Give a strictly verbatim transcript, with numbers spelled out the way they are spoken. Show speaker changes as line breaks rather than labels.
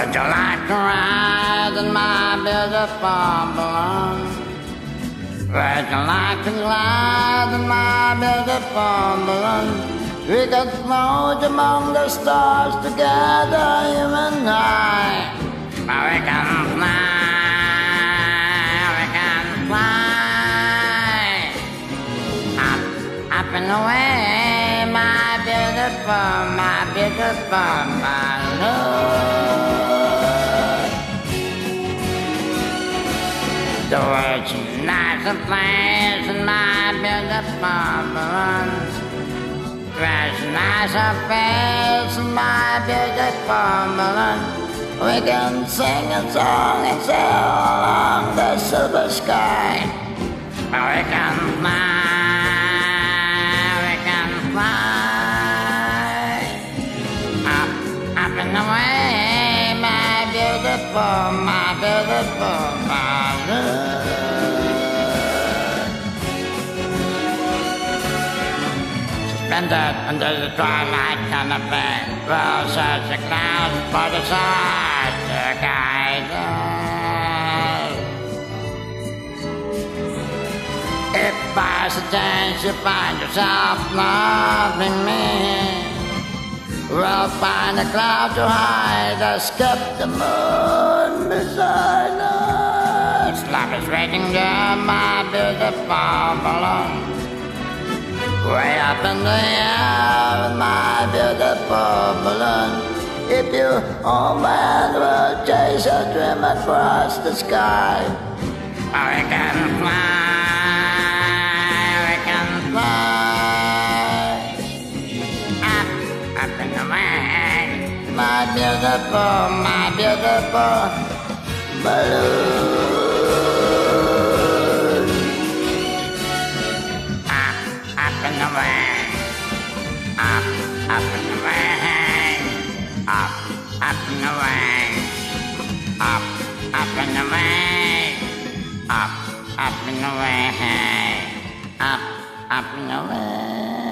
Would you like to ride in my beautiful balloon? Would you like to glide in my beautiful balloon? We could float among the stars together, you and I. We can fly, we can fly up, up and away, my beautiful, my beautiful balloon. The world's nicer place in my beautiful balloon. There's nicer place in my beautiful balloon. We can sing a song and sail along the silver sky. We can fly, we can fly up, up and away, my beautiful, my beautiful balloon. Suspended under the twilight canopy, we'll search the clouds for the stars to guide us. If by chance you find yourself loving me, we'll find a cloud to hide us, skip the moon beside us. Love is waiting there, my beautiful balloon. Way up in the air with my beautiful balloon. If you, oh man, will chase a dream across the sky. We can fly, we can fly up, up in the way, my beautiful, my beautiful balloon. Up and away, up, up and away, up, up and away, up, up and away, up, up and away, up, up and away.